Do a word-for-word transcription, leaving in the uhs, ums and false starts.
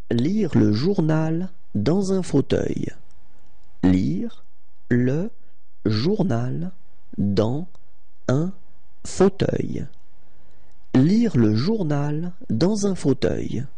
Lire le journal dans un fauteuil. Lire le journal dans un fauteuil. Lire le journal dans un fauteuil.